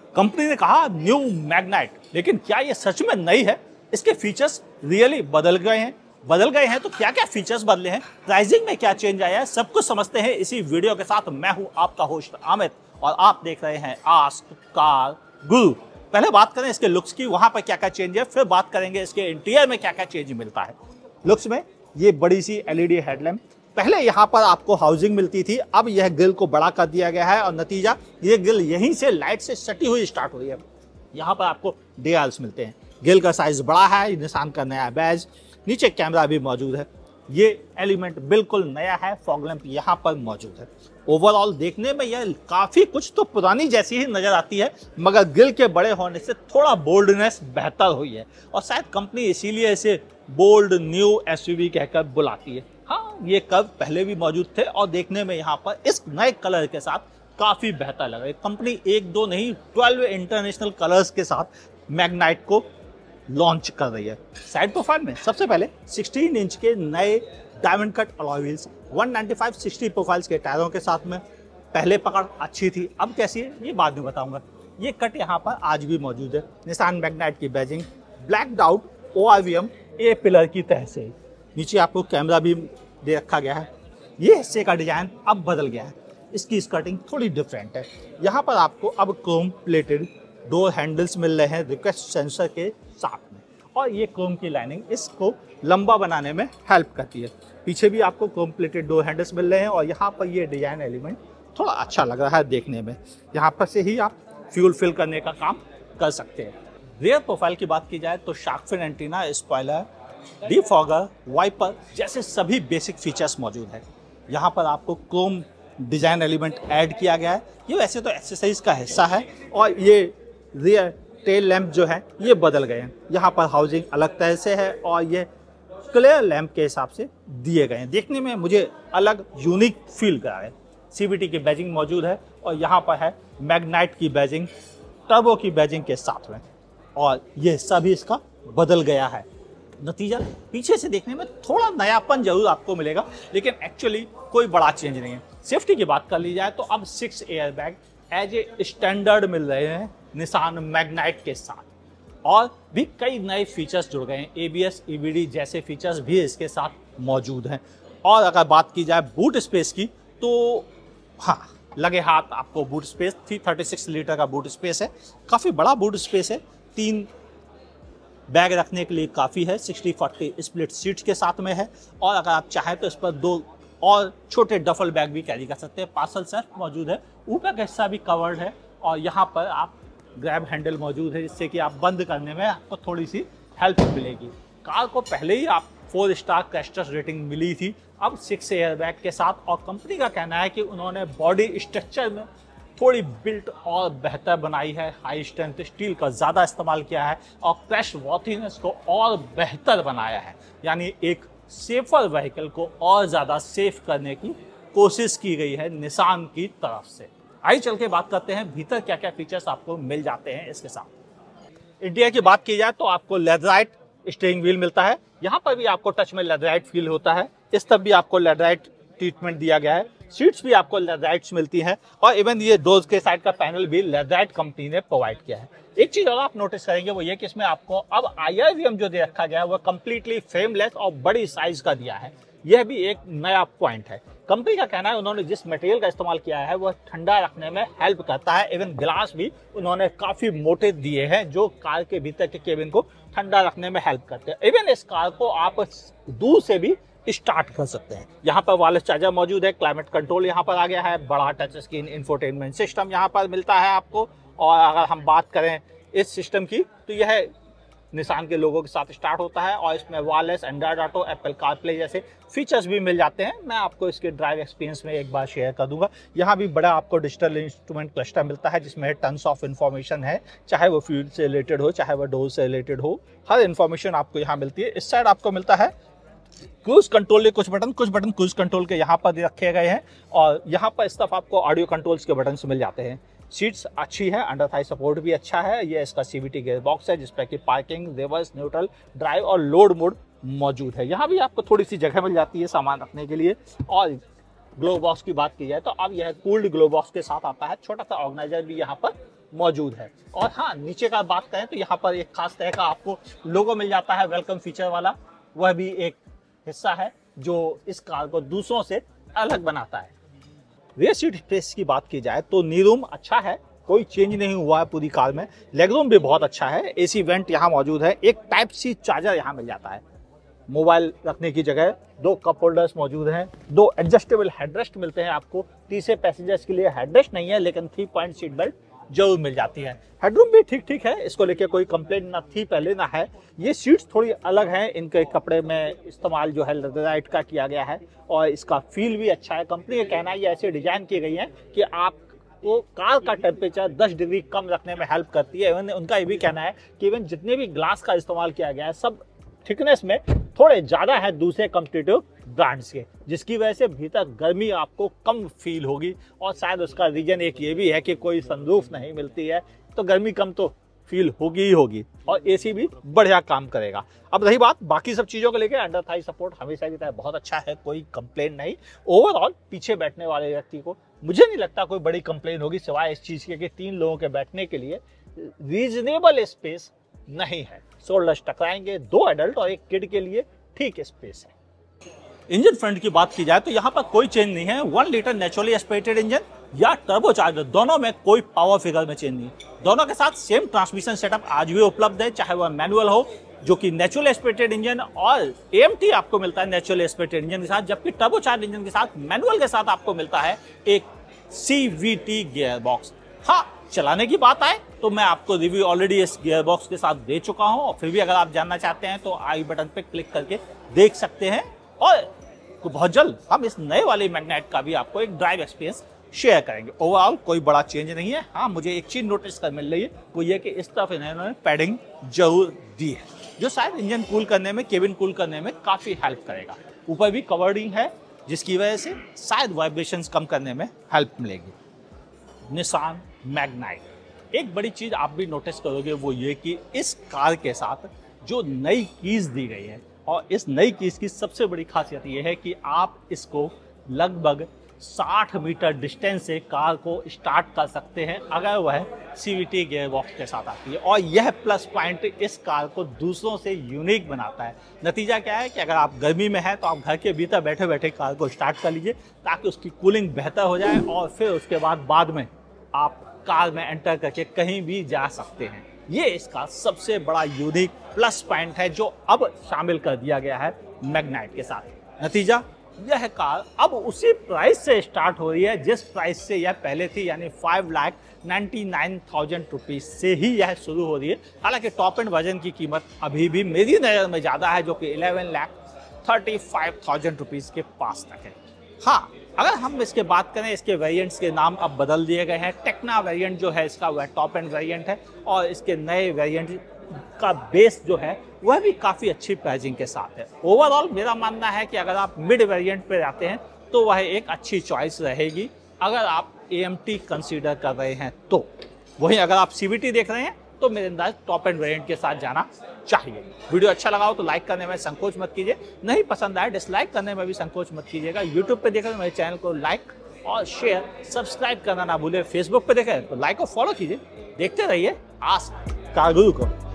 Company ने कहा new Magnite, लेकिन क्या ये सच में नई है? इसके फीचर्स रियली बदल गए हैं तो क्या क्या फीचर्स बदले हैं, प्राइसिंग में क्या चेंज आया है, सब कुछ समझते हैं इसी वीडियो के साथ। मैं हूं आपका होस्ट अमित और आप देख रहे हैं आस्क कार गुरु। पहले बात करें इसके लुक्स की, वहां पर क्या क्या चेंज है, फिर बात करेंगे इसके इंटीरियर में क्या क्या चेंज मिलता है। लुक्स में ये बड़ी सी एलईडी हेडलैम्प, पहले यहाँ पर आपको हाउसिंग मिलती थी, अब यह ग्रिल को बड़ा कर दिया गया है और नतीजा ये ग्रिल यहीं से लाइट से सटी हुई स्टार्ट हुई है। यहाँ पर आपको डियाल्स मिलते हैं, ग्रिल का साइज बड़ा है, निशान का नया बैज, नीचे कैमरा भी मौजूद है। ये एलिमेंट बिल्कुल नया है, फॉग लैंप यहाँ पर मौजूद है। ओवरऑल देखने में यह काफी कुछ तो पुरानी जैसी ही नजर आती है, मगर ग्रिल के बड़े होने से थोड़ा बोल्डनेस बेहतर हुई है और शायद कंपनी इसीलिए इसे बोल्ड न्यू एसयूवी कहकर बुलाती है। हाँ, ये कर्व पहले भी मौजूद थे और देखने में यहाँ पर इस नए कलर के साथ काफी बेहतर लग रहा है। कंपनी एक दो नहीं 12 इंटरनेशनल कलर्स के साथ मैग्नाइट को लॉन्च कर रही है। साइड प्रोफाइल में सबसे पहले 16 इंच के नए diamond cut alloy wheels 195/60 profiles के टायरों के साथ में। पहले पकड़ अच्छी थी, अब कैसी है ये बाद में बताऊंगा। ये कट यहाँ पर आज भी मौजूद है। निशान मैग्नाइट की badging blacked out ORVM A pillar की तह से। नीचे आपको कैमरा भी दे रखा गया है। ये हिस्से का डिजाइन अब बदल गया है, इसकी स्कर्टिंग थोड़ी डिफरेंट है। यहाँ पर आपको अब क्रोम प्लेटेड डोर हैंडल्स मिल रहे हैं रिक्वेस्ट सेंसर के साथ में, और ये क्रोम की लाइनिंग इसको लंबा बनाने में हेल्प करती है। पीछे भी आपको क्रोम प्लेटेड डोर हैंडल्स मिल रहे हैं और यहाँ पर ये डिजाइन एलिमेंट थोड़ा अच्छा लग रहा है देखने में। यहाँ पर से ही आप फ्यूल फिल करने का काम कर सकते हैं। रियर प्रोफाइल की बात की जाए तो shark fin antenna, spoiler, defogger, wiper जैसे सभी बेसिक फीचर्स मौजूद है। यहाँ पर आपको क्रोम डिजाइन एलिमेंट ऐड किया गया है। ये वैसे तो एक्सेसरीज का हिस्सा है और ये रियर टेल लैंप जो है ये बदल गए हैं। यहाँ पर हाउसिंग अलग तरह से है और ये क्लियर लैंप के हिसाब से दिए गए हैं। देखने में मुझे अलग यूनिक फील करा है। CVT की बैजिंग मौजूद है और यहाँ पर है मैग्नाइट की बैजिंग टर्बो की बैजिंग के साथ में, और ये हिस्सा भी इसका बदल गया है। नतीजा पीछे से देखने में थोड़ा नयापन जरूर आपको मिलेगा, लेकिन एक्चुअली कोई बड़ा चेंज नहीं है। सेफ्टी की बात कर ली जाए तो अब 6 air bag as a standard मिल रहे हैं निशान मैग्नाइट के साथ, और भी कई नए फीचर्स जुड़ गए हैं। ABS EBD जैसे फीचर्स भी इसके साथ मौजूद हैं। और अगर बात की जाए बूट स्पेस की तो हाँ, लगे हाथ आपको बूट स्पेस 36 लीटर का बूट स्पेस है, काफ़ी बड़ा बूट स्पेस है। 3 बैग रखने के लिए काफ़ी है। 60-40 स्प्लिट सीट्स के साथ में है, और अगर आप चाहें तो इस पर 2 और छोटे डफल बैग भी कैरी कर सकते हैं। पार्सल सेल्फ मौजूद है, ऊपर का हिस्सा भी कवर्ड है, और यहाँ पर आप ग्रैब हैंडल मौजूद है जिससे कि आप बंद करने में आपको थोड़ी सी हेल्प मिलेगी। कार को पहले ही आप 4 स्टार क्रैश टेस्ट रेटिंग मिली थी, अब 6 एयर बैग के साथ, और कंपनी का कहना है कि उन्होंने बॉडी स्ट्रक्चर में थोड़ी बिल्ट और बेहतर बनाई है। हाई स्ट्रेंथ स्टील का ज़्यादा इस्तेमाल किया है और क्रैश वॉर्थीनेस को और बेहतर बनाया है, यानी एक सेफर व्हीकल को और ज़्यादा सेफ करने की कोशिश की गई है निसान की तरफ से। आइए चल के बात करते हैं भीतर क्या क्या फीचर्स आपको मिल जाते हैं इसके साथ। इंटीरियर की बात की जाए तो आपको लेदराइट स्टीयरिंग व्हील मिलता है। यहाँ पर भी आपको टच में लेदराइट फील होता है, इस तरफ भी आपको लेदराइट ट्रीटमेंट दिया गया है। सीट्स भी आपको लेदराइट्स मिलती हैं, और इवन ये डोर्स के साइड का पैनल भी लेदराइट कंपनी ने प्रोवाइड किया है। एक चीज और आप नोटिस करेंगे वो ये कि इसमें आपको अब IRVM जो दे रखा गया है वो कम्प्लीटली फ्रेमलेस और बड़ी साइज का दिया है। यह भी एक नया पॉइंट है। कंपनी का कहना है उन्होंने जिस मटेरियल का इस्तेमाल किया है वह ठंडा रखने में हेल्प करता है। इवन ग्लास भी उन्होंने काफी मोटे दिए हैं जो कार के भीतर के केबिन को ठंडा रखने में हेल्प करते हैं। इवन इस कार को आप दूर से भी स्टार्ट कर सकते हैं। यहाँ पर वायरलेस चार्जर मौजूद है, क्लाइमेट कंट्रोल यहाँ पर आ गया है, बड़ा टच स्क्रीन इंफोटेनमेंट सिस्टम यहाँ पर मिलता है आपको। और अगर हम बात करें इस सिस्टम की तो यह निशान के लोगों के साथ स्टार्ट होता है, और इसमें wireless, Android Auto, Apple CarPlay जैसे फीचर्स भी मिल जाते हैं। मैं आपको इसके ड्राइव एक्सपीरियंस में एक बार शेयर कर दूंगा। यहाँ भी बड़ा आपको डिजिटल इंस्ट्रूमेंट क्लस्टर मिलता है जिसमें टन्स ऑफ इन्फॉर्मेशन है, चाहे वो फ्यूल से रिलेटेड हो, चाहे वो डोर से रिलेटेड हो, हर इन्फॉर्मेशन आपको यहाँ मिलती है। इस साइड आपको मिलता है क्रूज कंट्रोल के कुछ बटन क्रूज कंट्रोल के यहाँ पर रखे गए हैं, और यहाँ पर इस तरफ आपको ऑडियो कंट्रोल्स के बटन मिल जाते हैं। सीट्स अच्छी है, अंडर थाई सपोर्ट भी अच्छा है। ये इसका CVT गियर बॉक्स है जिसपे कि पार्किंग, रिवर्स, न्यूट्रल, ड्राइव और लोड मोड मौजूद है। यहाँ भी आपको थोड़ी सी जगह मिल जाती है सामान रखने के लिए। और ग्लो बॉक्स की बात की जाए तो अब यह कूल्ड ग्लो बॉक्स के साथ आता है। छोटा सा ऑर्गेनाइजर भी यहाँ पर मौजूद है। और हाँ, नीचे का बात करें तो यहाँ पर एक खास तरह का आपको लोगो मिल जाता है वेलकम फीचर वाला, वह भी एक हिस्सा है जो इस कार को दूसरों से अलग बनाता है। रियर सीट स्पेस की बात की जाए तो नी रूम अच्छा है, कोई चेंज नहीं हुआ है पूरी कार में। लेग रूम भी बहुत अच्छा है, एसी वेंट यहाँ मौजूद है, एक टाइप सी चार्जर यहाँ मिल जाता है, मोबाइल रखने की जगह 2 कप होल्डर्स मौजूद हैं, 2 एडजस्टेबल हेडरेस्ट मिलते हैं आपको। तीसरे पैसेंजर्स के लिए हेडरेस्ट नहीं है, लेकिन 3 पॉइंट सीट बेल्ट जरूर मिल जाती है। हेडरूम भी ठीक ठीक है, इसको लेके कोई कंप्लेंट ना थी पहले ना है। ये सीट्स थोड़ी अलग हैं, इनके कपड़े में इस्तेमाल जो है लेदराइट का किया गया है और इसका फील भी अच्छा है। कंपनी का कहना है ये ऐसे डिजाइन की गई है कि आपको कार का टेम्परेचर 10 डिग्री कम रखने में हेल्प करती है। इवन उनका ये भी कहना है कि इवन जितने भी ग्लास का इस्तेमाल किया गया है सब थिकनेस में थोड़े ज्यादा है दूसरे कॉम्पिटिटिव ब्रांड्स के, जिसकी वजह से भीतर गर्मी आपको कम फील होगी। और शायद उसका रीजन एक ये भी है कि कोई सनरूफ नहीं मिलती है तो गर्मी कम तो फील होगी ही होगी, और एसी भी बढ़िया काम करेगा। अब रही बात बाकी सब चीजों को लेकर, अंडर थाई सपोर्ट हमेशा की तरह बहुत अच्छा है, कोई कंप्लेन नहीं। ओवरऑल पीछे बैठने वाले व्यक्ति को मुझे नहीं लगता कोई बड़ी कंप्लेन होगी, सिवाय इस चीज के कि 3 लोगों के बैठने के लिए रीजनेबल स्पेस नहीं है। शोल्डर्स टकराएंगे, 2 एडल्ट और 1 किड के लिए ठीक स्पेस है। इंजन फ्रंट की बात की जाए तो यहाँ पर कोई चेंज नहीं है। 1 लीटर नेचुरली एस्पिरेटेड इंजन या टर्बोचार्जर, दोनों में कोई पावर फिगर में चेंज नहीं है। दोनों के साथ सेम ट्रांसमिशन सेटअप आज भी उपलब्ध है, चाहे वह मैनुअल हो जो कि नेचुरल एस्पिरेटेड इंजन, और AMT आपको मिलता है नेचुरल एस्पिरेटेड इंजन के साथ, जबकि टर्बोचार्ज इंजन के साथ मैनुअल के साथ आपको मिलता है एक CVT गियर बॉक्स। हाँ, चलाने की बात आए तो मैं आपको रिव्यू ऑलरेडी इस गियर बॉक्स के साथ दे चुका हूं, और फिर भी अगर आप जानना चाहते हैं तो आई बटन पे क्लिक करके देख सकते हैं। और बहुत जल्द हम इस नए वाले मैग्नाइट का भी आपको एक ड्राइव एक्सपीरियंस शेयर करेंगे। ओवरऑल कोई बड़ा चेंज नहीं है। हाँ, मुझे एक चीज नोटिस कर मिल रही है, वो ये कि इस तरफ इन्होंने पैडिंग जरूर दी है, जो शायद इंजन कूल करने में, केबिन कूल करने में काफी हेल्प करेगा। ऊपर भी कवर्डिंग है, जिसकी वजह से शायद वाइब्रेशंस कम करने में हेल्प मिलेगी। निसान मैग्नाइट, एक बड़ी चीज आप भी नोटिस करोगे वो ये कि इस कार के साथ जो नई कीज दी गई है, और इस नई कीज की सबसे बड़ी खासियत ये है कि आप इसको लगभग 60 मीटर डिस्टेंस से कार को स्टार्ट कर सकते हैं अगर वह CVT गियर बॉक्स के साथ आती है। और यह प्लस पॉइंट इस कार को दूसरों से यूनिक बनाता है। नतीजा क्या है कि अगर आप गर्मी में हैं तो आप घर के भीतर बैठे बैठे कार को स्टार्ट कर लीजिए, ताकि उसकी कूलिंग बेहतर हो जाए, और फिर उसके बाद में आप कार में एंटर करके कहीं भी जा सकते हैं। ये इसका सबसे बड़ा यूनिक प्लस पॉइंट है जो अब शामिल कर दिया गया है मैग्नाइट के साथ। नतीजा, यह कार अब उसी प्राइस से स्टार्ट हो रही है जिस प्राइस से यह पहले थी, यानी 5,99,000 रुपीज से ही यह शुरू हो रही है। हालांकि टॉप एंड वर्जन की कीमत अभी भी मेरी नज़र में ज़्यादा है, जो कि 11,35,000 रुपीज के पास तक है। हाँ, अगर हम इसके बात करें, इसके वेरिएंट्स के नाम अब बदल दिए गए हैं। टेक्ना वेरिएंट जो है इसका वह टॉप एंड वेरिएंट है, और इसके नए वेरिएंट का बेस जो है वह भी काफ़ी अच्छी प्राइसिंग के साथ है। ओवरऑल मेरा मानना है कि अगर आप मिड वेरिएंट पे जाते हैं तो वह एक अच्छी चॉइस रहेगी, अगर आप AMT कंसीडर कर रहे हैं तो। वहीं अगर आप CVT देख रहे हैं तो मेरे अंदाज टॉप एंड वेरिएंट के साथ जाना चाहिए। वीडियो अच्छा लगा हो तो लाइक करने में संकोच मत कीजिए, नहीं पसंद आए डिसलाइक करने में भी संकोच मत कीजिएगा। यूट्यूब पे देख रहे हैं मेरे चैनल को लाइक और शेयर सब्सक्राइब करना ना भूलें। फेसबुक पे देखें तो लाइक और फॉलो कीजिए। देखते रहिए आस्क कार गुरु को।